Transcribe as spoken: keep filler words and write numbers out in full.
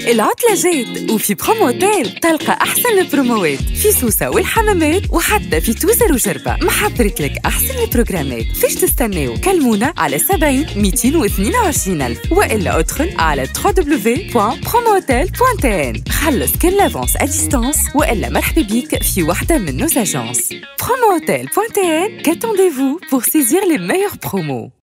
العطلة جات وفي برومو اوتيل تلقى أحسن البروموات في سوسة والحمامات وحتى في توزر وجربة. محضرت لك أحسن البروجرامات. فيش تستناو؟ كلمونا على سبعين مئتين واثنين وعشرين ألف وإلا ادخل على دبليو دبليو دبليو دوت برومو اوتيل دوت تي ان. خلص كل لافونس ا ديستانس وإلا مرحبا بيك في واحدة من نوز اجانس. برومو اوتيل دوت تي ان. Qu'attendez-vous pour saisir les meilleurs promos?